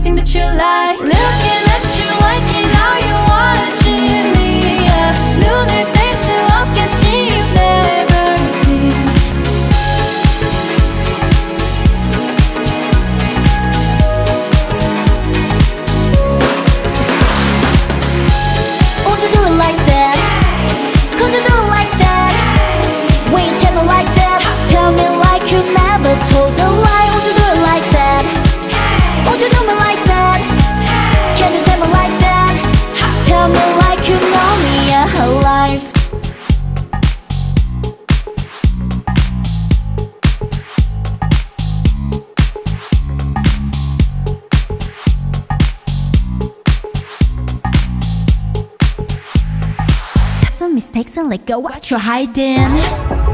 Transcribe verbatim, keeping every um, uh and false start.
everything that you like. Looking at you like you know you're watching me. Yeah. 눈을 뗄 수 없겠지, you've never seen. Would you do it like that? Could you do it like that? When you tell me like that, tell me like you never told a lie. Would you do it like that? Would you do me like that? Can you tell me like that? Tell me like you know me alive. Got some mistakes and let go what you're hiding.